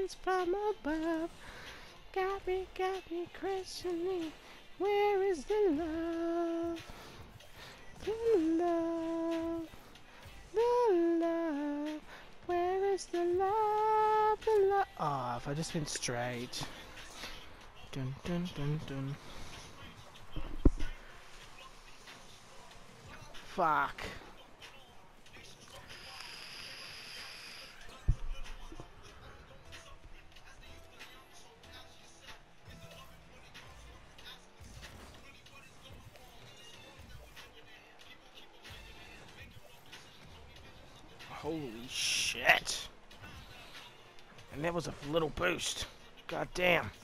guidance from above. Got me questioning. Where is the love? The love, the love. Where is the love? The love. Oh, if I just went straight. Dun dun dun dun. Fuck. Holy shit. And that was a little boost. God damn.